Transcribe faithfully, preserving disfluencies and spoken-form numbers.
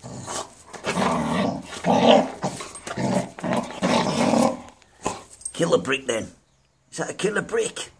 Kill a brick then. Is that a killer brick?